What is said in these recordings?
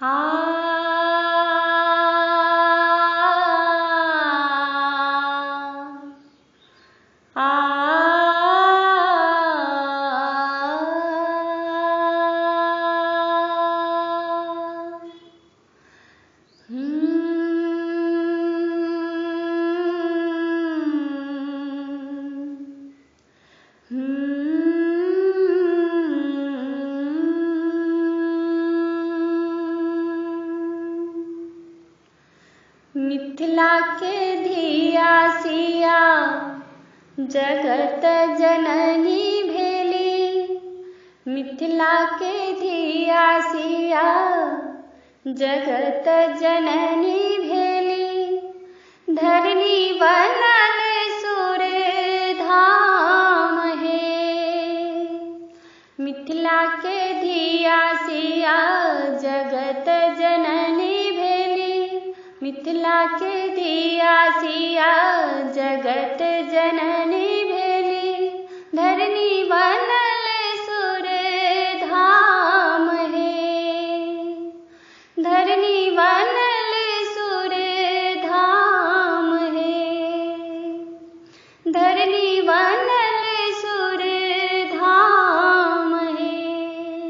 आ मिथिला के धिया सिया जगत जननी भेली। मिथिला के धिया सिया जगत जननी भेली। धरनी बनल सुर धाम है। मिथिला के धिया सिया जगत जननी भेली। मिथिला के धिया सिया जगत जननी भेली। धरनी बनल सुर धाम है। धरनी बनल सुर धाम है। धरनी बनल सुर धाम है।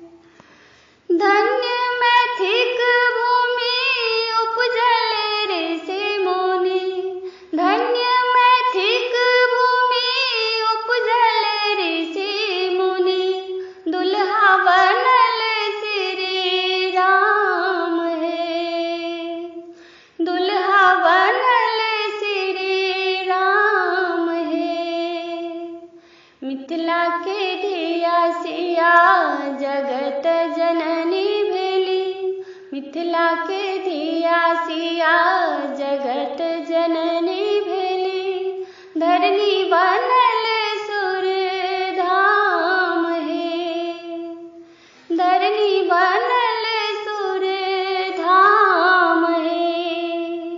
धन्य मैथिक भूमि उपजल ऋषि मुनि। धन्य मैथिक भूमि उपजल ऋषि मुनि। दुल्हा बनल श्री राम है। दुल्हा बनल श्री राम है। मिथिला के धिया सिया जगत जननी भेली। मिथिला के धिया सिया जगत जननी भेली। धरनी बनल सुर धाम है। धरनी बनल सुर धाम है।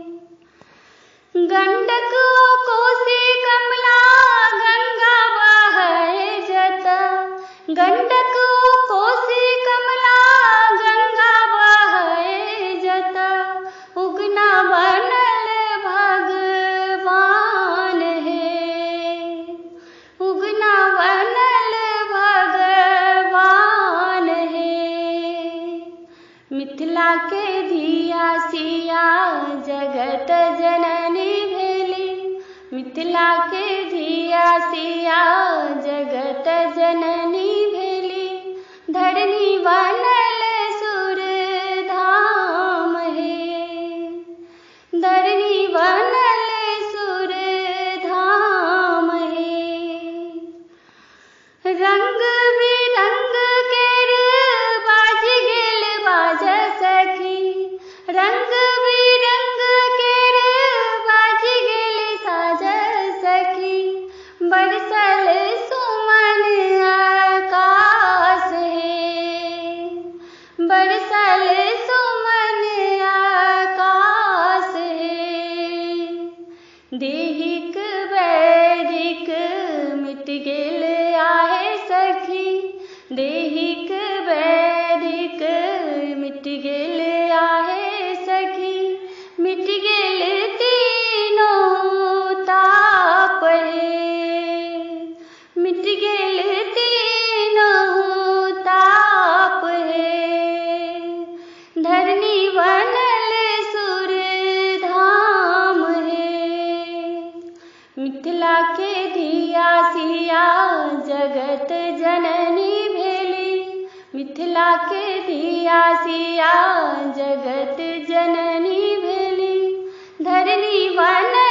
गंडक कोसी कमला गंगा बहै जता। गंडक कोसी कमला गंगा बहै जता। उगना बनल भगवान है। उगना बनल भगवान है। मिथिला के धिया सिया जगत जननी भेली। मिथिला के धिया सिया जगत जननी भेली। धरनी बनल सुर धाम है। धरनी बनल सुर धाम है। रंग बिरंग केर बाज गेल बाज सखी। रंग बिरंग केर बाज गेल साज सखी। बरसल सुमन आकाश है। बरसल सुमन आकाश है। देहिक वैदिक मिट गेल आहे सखी। देहिक वैदिक मिट गेल आहे सखी। मिट गेल तीनों ताप है। मिट गेल तीनों ताप है। धरनी बनल सुर धाम है। मिथिला के धिया सिया जगत जननी भेली। मिथिला के धिया सिया जगत जननी भेली। धरनी बनल